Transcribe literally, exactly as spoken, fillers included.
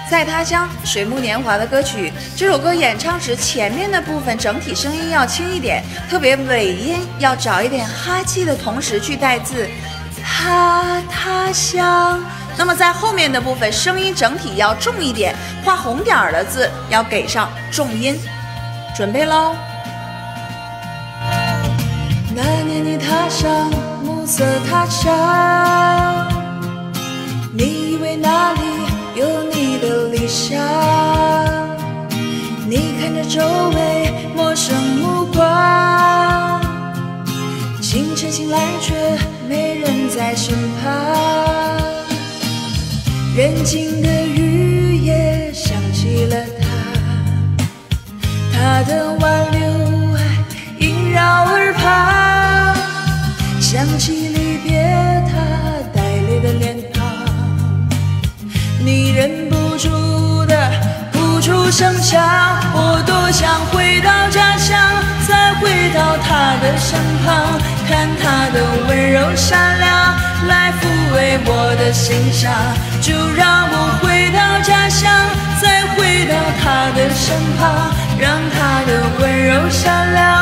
在他乡，水木年华的歌曲。这首歌演唱时，前面的部分整体声音要轻一点，特别尾音要找一点哈气的同时去带字哈他乡。那么在后面的部分，声音整体要重一点，画红点的字要给上重音。准备喽！那年你踏上暮色他乡，你以为那里有你的理想，你看着周围陌生目光，清晨醒来却没人在身旁，人静的雨也想起了他，他的挽留萦绕耳旁，想起离别他带泪的脸庞，你忍不住的哭出声响。我多想回到家乡，再回到他的身旁，看他的温柔善良来抚慰我的心伤。就让我回到家乡，再回到他的身旁，让他的温柔善良